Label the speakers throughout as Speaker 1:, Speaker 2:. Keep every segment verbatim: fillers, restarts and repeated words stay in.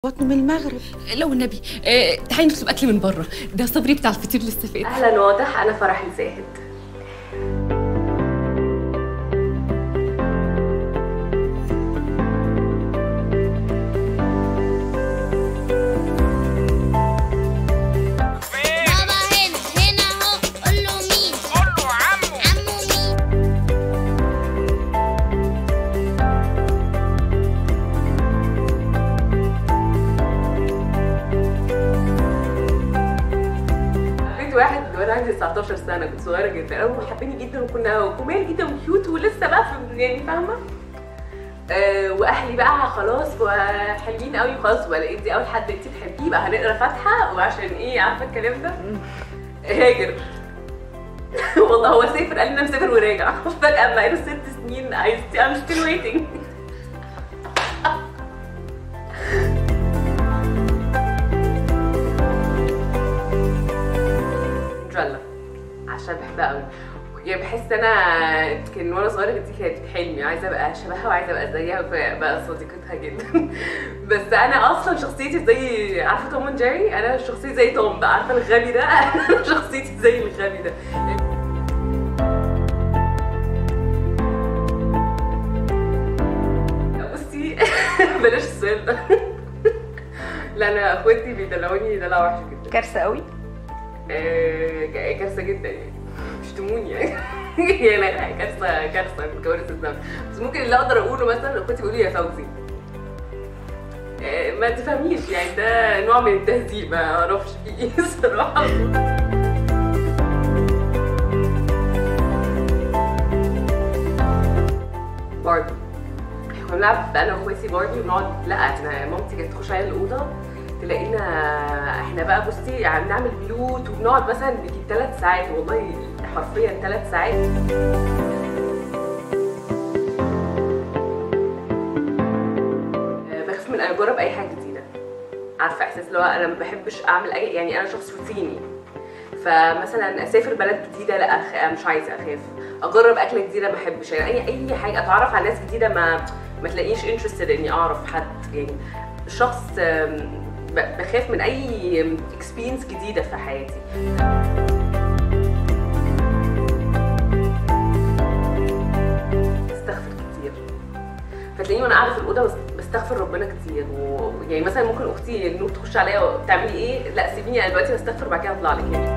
Speaker 1: بطنه من المغرب.
Speaker 2: لو النبي آه، تعالي نطلب اكل من بره، ده صبري بتاع الفطير لسه فات.
Speaker 3: اهلا واضح، انا فرح الزاهد. واحد وانا عندي تسعتاشر سنه، كنت صغيره جدا قوي وحبني جدا وكنا جمال جدا وكيوت ولسه بقى في يعني فاهمه. أه واهلي بقى خلاص وحلوين قوي خلاص، ولا انت اول حد انت تحبيه بقى هنقرا فاتحه، وعشان ايه عارفه الكلام ده هاجر. والله هو سافر قال لنا مسافر وراجع فجاه بقى له ست سنين عايز I'm still waiting. عشان بحبها قوي، يعني بحس انا كان وانا صغيره دي كانت حلمي، عايزه ابقى شبهها وعايزه ابقى زيها وابقى صديقتها جدا. بس انا اصلا شخصيتي زي عارفه توم اند جيري، انا شخصيتي زي توم بقى، عارفه الغبي ده. انا شخصيتي زي الغبي ده. بصي بلاش السؤال ده. لا انا اخواتي بيدلعوني دلع وحش جدا.
Speaker 1: كارثه قوي.
Speaker 3: آه كارثه جدا يعني، بيشتموني يعني. يعني كارثه كارثه من كوارث الزمن. بس ممكن اللي اقدر اقوله مثلا لو كنت بيقولوا يا فوزي آه ما تفهميش يعني، ده نوع من التهزيء ما اعرفش فيه ايه الصراحه. باربي كنا بنلعب انا واخواتي باربي ونقعد، لا احنا مامتي كانت تخش عليا الاوضه تلاقينا احنا بقى بصي يعني بنعمل بيوت وبنقعد مثلا بيجي ثلاث ساعات، والله حرفيا ثلاث ساعات. بخاف من اجرب اي حاجه جديده، عارفه احساس اللي هو انا ما بحبش اعمل اي يعني، انا شخص روتيني، فمثلا اسافر بلد جديده لا أخ... مش عايزه، اخاف اجرب اكله جديده ما بحبش يعني، اي اي حاجه اتعرف على ناس جديده ما ما تلاقينيش انترستد اني اعرف حد يعني، شخص بخاف من اي اكسبيرينس جديده في حياتي. بستغفر كتير، فتلاقيني وانا قاعده في الاوضه بستغفر ربنا كتير، ويعني مثلا ممكن اختي نور تخش عليا وتعملي ايه، لا سيبيني انا دلوقتي بستغفر وبعد كده اطلع لك يعني.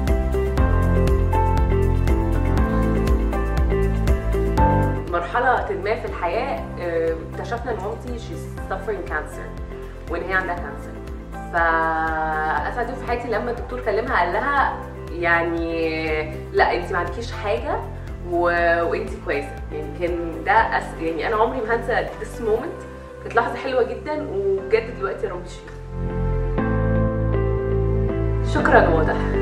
Speaker 3: مرحله ما في الحياه اكتشفنا ان مامتي she's suffering cancer، وان هي عندها كانسر. فاسعد يوم في حياتي لما الدكتور كلمها قال لها يعني لا انت ما عندكيش حاجه و... وانت كويسه يعني. كان ده أس... يعني انا عمري ما هنسى this moment، كانت لحظه حلوه جدا وبجد دلوقتي رب شفيق. شكرا واضح.